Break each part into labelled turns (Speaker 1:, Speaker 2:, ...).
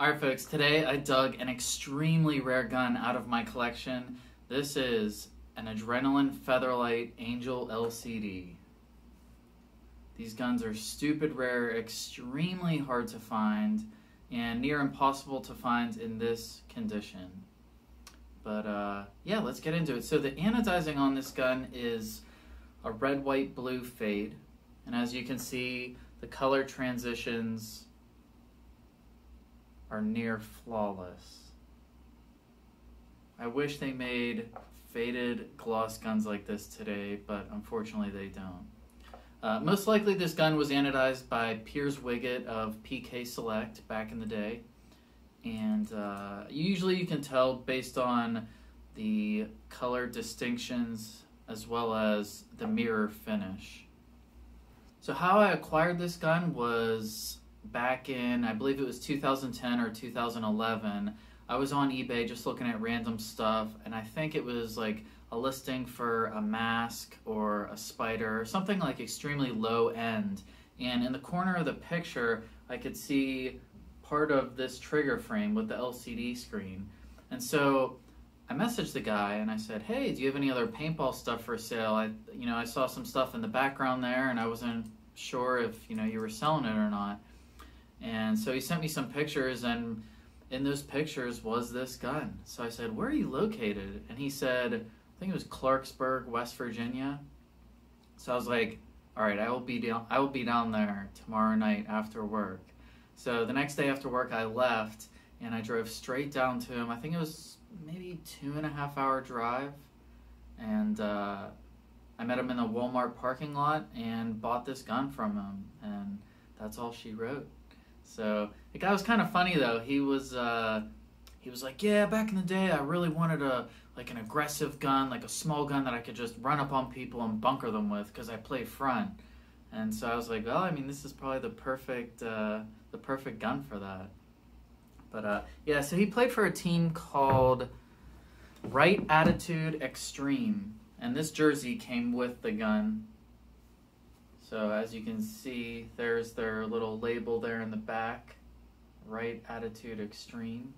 Speaker 1: Alright folks, today I dug an extremely rare gun out of my collection. This is an Adrenalin Featherlite Angel LCD. These guns are stupid rare, extremely hard to find, and near impossible to find in this condition. But yeah, let's get into it. So the anodizing on this gun is a red, white, blue fade. And as you can see, the color transitions are near flawless. I wish they made faded gloss guns like this today, but unfortunately they don't. Most likely this gun was anodized by Piers Wiggett of PK Select back in the day. And usually you can tell based on the color distinctions as well as the mirror finish. So how I acquired this gun was back in, I believe it was 2010 or 2011. I was on eBay just looking at random stuff, and I think it was like a listing for a mask or a spider, something like extremely low end. And in the corner of the picture, I could see part of this trigger frame with the LCD screen. And so I messaged the guy and I said, hey, do you have any other paintball stuff for sale? I saw some stuff in the background there and I wasn't sure if, you were selling it or not. And so he sent me some pictures, and in those pictures was this gun. So I said, where are you located? And he said, I think it was Clarksburg, West Virginia. So I was like, all right, I will be down there tomorrow night after work. So the next day after work, I left and I drove straight down to him. I think it was maybe 2.5 hour drive. And I met him in the Walmart parking lot and bought this gun from him. And that's all she wrote. So the guy was kind of funny though. He was like, yeah, back in the day, I really wanted an aggressive gun, like a small gun that I could just run up on people and bunker them with because I play front. And so I was like, well, I mean, this is probably the perfect gun for that. But yeah, so he played for a team called Right Attitude Extreme, and this jersey came with the gun. So as you can see, there's their little label there in the back, Right Attitude Extreme.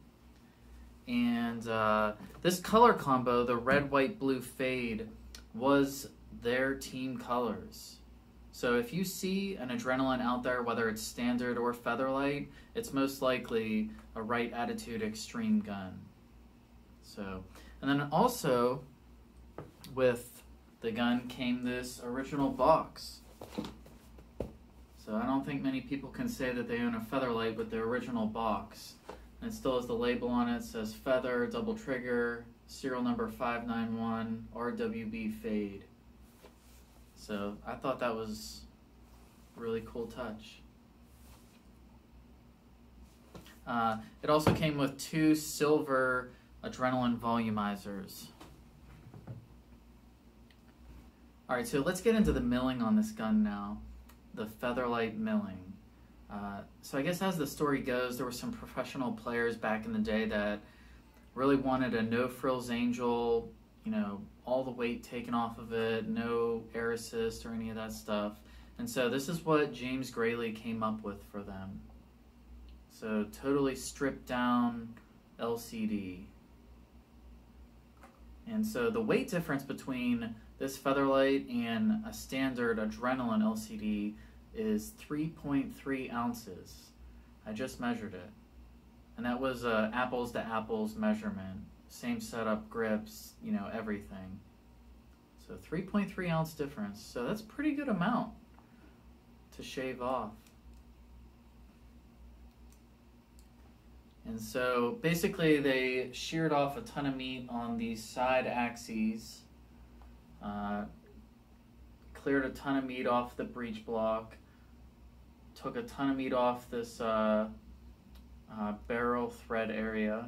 Speaker 1: And this color combo, the red, white, blue fade, was their team colors. So if you see an Adrenalin out there, whether it's standard or Featherlite, it's most likely a Right Attitude Extreme gun. So, and then also with the gun came this original box. So I don't think many people can say that they own a Featherlite with the original box. And it still has the label on it. It says Feather, double trigger, serial number 591, RWB fade. So I thought that was a really cool touch. It also came with 2 silver Adrenalin volumizers. Alright, so let's get into the milling on this gun now. The Featherlite milling. So I guess as the story goes, there were some professional players back in the day that really wanted a no-frills Angel, all the weight taken off of it, no air assist or any of that stuff. And so this is what James Grayley came up with for them. So totally stripped down LCD. And so the weight difference between this Featherlite and a standard Adrenalin LCD is 3.3 ounces. I just measured it. And that was apples to apples measurement. Same setup, grips, everything. So 3.3 ounce difference. So that's a pretty good amount to shave off. And so basically they sheared off a ton of meat on these side axes, cleared a ton of meat off the breech block, took a ton of meat off this barrel thread area.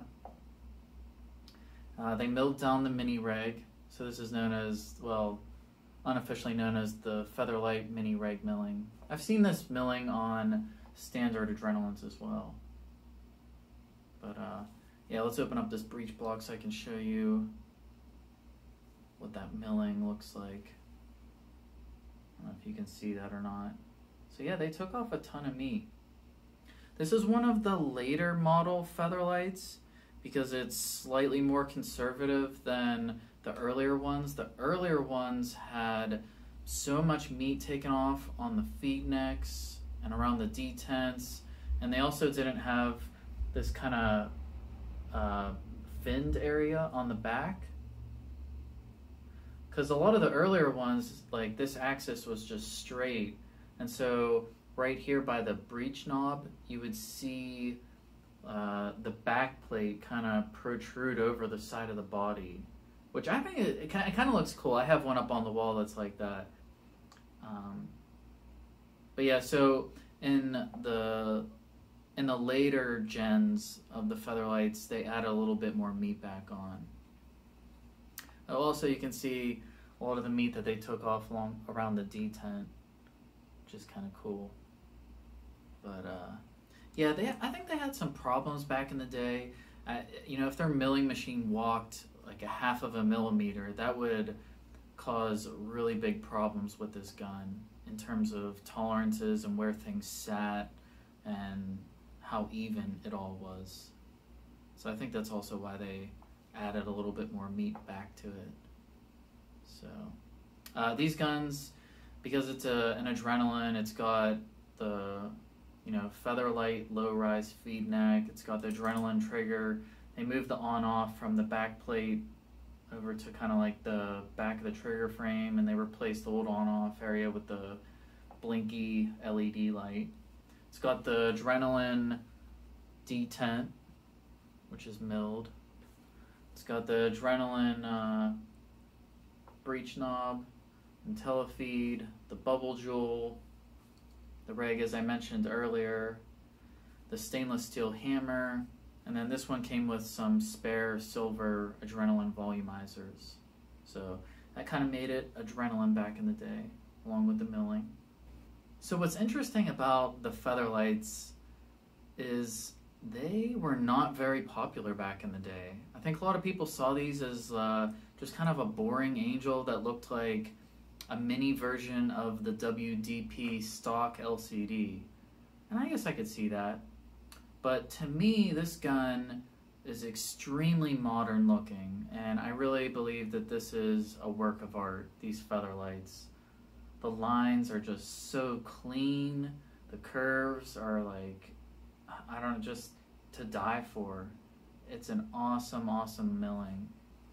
Speaker 1: They milled down the mini reg, so this is known as, well, unofficially known as the Featherlite mini reg milling. I've seen this milling on standard Adrenalins as well. But yeah, let's open up this breech block so I can show you what that milling looks like. I don't know if you can see that or not. So yeah, they took off a ton of meat. This is one of the later model Featherlites because it's slightly more conservative than the earlier ones. The earlier ones had so much meat taken off on the feed necks and around the detents, and they also didn't have this kind of finned area on the back. Because a lot of the earlier ones, like this axis was just straight, and so right here by the breech knob, you would see the back plate kind of protrude over the side of the body, which I think it kind of looks cool. I have one up on the wall that's like that. But yeah, so in the later gens of the Featherlites, they add a little bit more meat back on. Also, you can see a lot of the meat that they took off around the detent, which is kind of cool. But yeah, I think they had some problems back in the day. If their milling machine walked like a half of a millimeter, that would cause really big problems with this gun in terms of tolerances and where things sat and how even it all was. So I think that's also why they added a little bit more meat back to it. So these guns, because it's an Adrenalin, it's got the Featherlite low-rise feed neck, it's got the Adrenalin trigger. They moved the on-off from the back plate over to kind of like the back of the trigger frame, and they replaced the old on-off area with the blinky LED light. It's got the Adrenalin detent, which is milled. It's got the Adrenalin breech knob, and telefeed, the bubble jewel, the reg as I mentioned earlier, the stainless steel hammer, and then this one came with some spare silver Adrenalin volumizers. So that kind of made it Adrenalin back in the day, along with the milling. So what's interesting about the Featherlites is they were not very popular back in the day. I think a lot of people saw these as just kind of a boring angel that looked like a mini version of the WDP stock LCD. And I guess I could see that. But to me, this gun is extremely modern looking, and I really believe that this is a work of art, these Featherlites. The lines are just so clean. The curves are like, I don't know, just to die for. It's an awesome, awesome milling.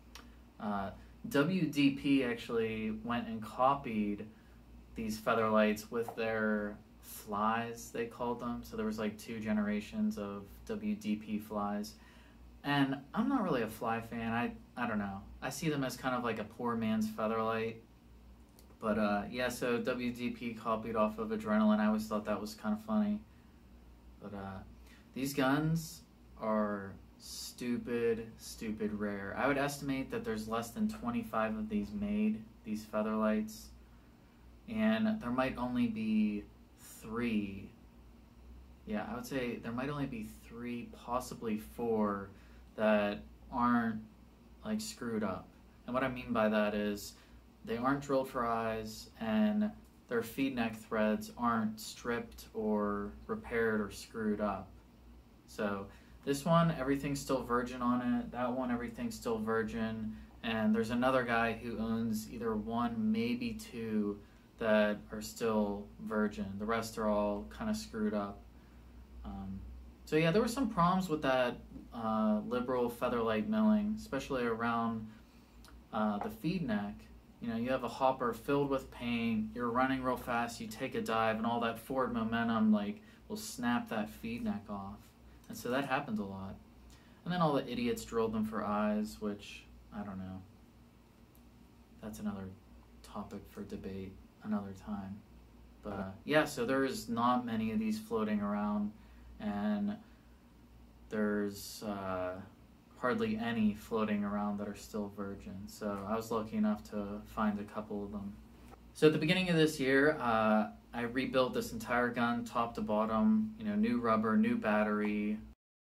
Speaker 1: WDP actually went and copied these Featherlites with their flies, they called them. So there was like 2 generations of WDP flies. And I'm not really a fly fan. I don't know. I see them as kind of like a poor man's Featherlight. But yeah, so WDP copied off of Adrenalin. I always thought that was kind of funny. But these guns are stupid rare. I would estimate that there's less than 25 of these made, these Featherlights. And there might only be 3. Yeah, I would say there might only be 3, possibly 4 that aren't like screwed up. And what I mean by that is they aren't drilled for eyes, and their feed neck threads aren't stripped or repaired or screwed up. So this one, everything's still virgin on it. That one, everything's still virgin. And there's another guy who owns either 1, maybe 2 that are still virgin. The rest are all kind of screwed up. So yeah, there were some problems with that liberal Featherlight milling, especially around the feed neck. You have a hopper filled with paint, you're running real fast, you take a dive, and all that forward momentum will snap that feed neck off. And so that happens a lot. And then all the idiots drilled them for eyes, which, I don't know. That's another topic for debate another time. But yeah, so there's not many of these floating around, and there's hardly any floating around that are still virgin. So I was lucky enough to find a couple of them. So at the beginning of this year, I rebuilt this entire gun top to bottom, new rubber, new battery,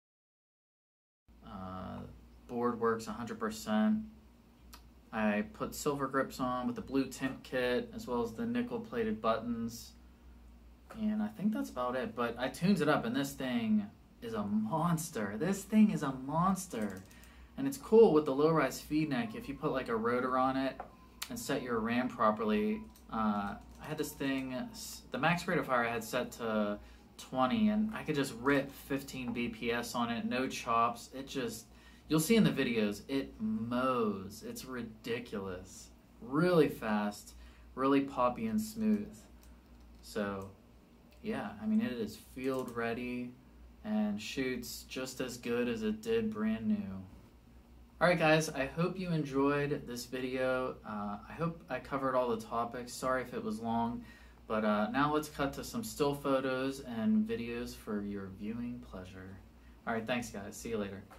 Speaker 1: board works 100%. I put silver grips on with the blue tint kit, as well as the nickel plated buttons. And I think that's about it. But I tuned it up, and this thing is a monster. This thing is a monster. And it's cool with the low-rise feed neck. If you put like a rotor on it and set your ram properly, I had this thing, the max rate of fire I had set to 20, and I could just rip 15 BPS on it, no chops. It just, you'll see in the videos, it mows. It's ridiculous. Really fast, really poppy and smooth. So yeah, I mean, it is field ready and shoots just as good as it did brand new. Alright guys, I hope you enjoyed this video. I hope I covered all the topics. Sorry if it was long, but now let's cut to some still photos and videos for your viewing pleasure. Alright, thanks guys. See you later.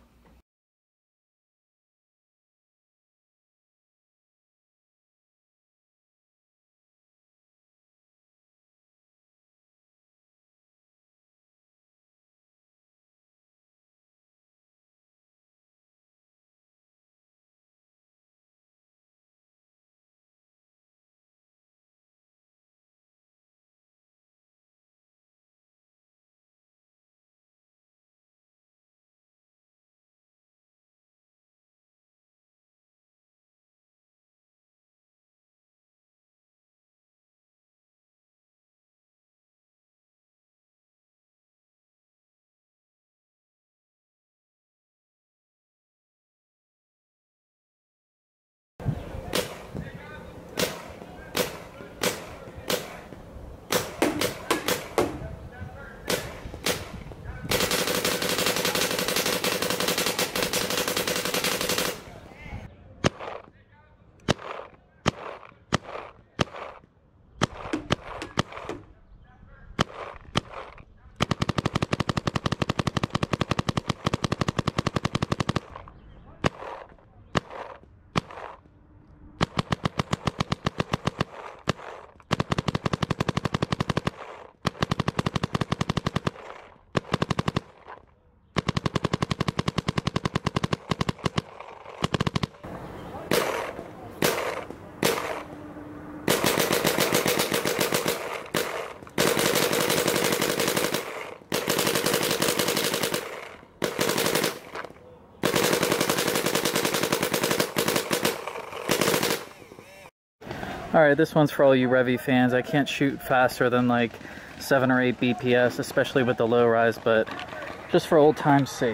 Speaker 1: Alright, this one's for all you Revy fans. I can't shoot faster than like 7 or 8 BPS, especially with the low rise, but just for old time's sake.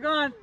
Speaker 2: gone.